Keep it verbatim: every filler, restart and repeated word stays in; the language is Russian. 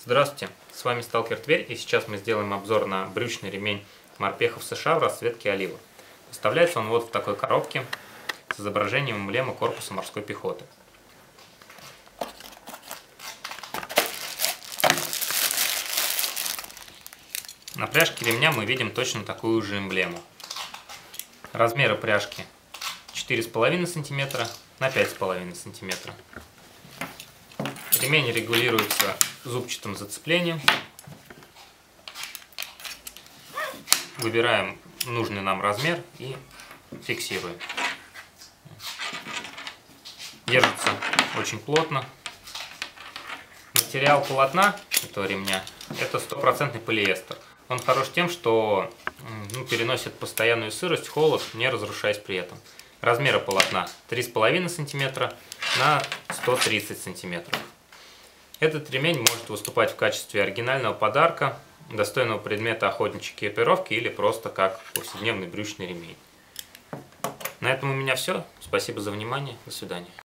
Здравствуйте, с вами Сталкер Тверь, и сейчас мы сделаем обзор на брючный ремень Морпехов США в расцветке олива. Поставляется он вот в такой коробке с изображением эмблемы корпуса морской пехоты. На пряжке ремня мы видим точно такую же эмблему. Размеры пряжки четыре с половиной сантиметра на пять с половиной сантиметра. Ремень регулируется зубчатым зацеплением. Выбираем нужный нам размер и фиксируем. Держится очень плотно. Материал полотна этого ремня — это стопроцентный полиэстер. Он хорош тем, что ну, переносит постоянную сырость, холод, не разрушаясь при этом. Размеры полотна три с половиной сантиметра на сто тридцать сантиметров. Этот ремень может выступать в качестве оригинального подарка, достойного предмета охотничьей экипировки или просто как повседневный брючный ремень. На этом у меня все. Спасибо за внимание. До свидания.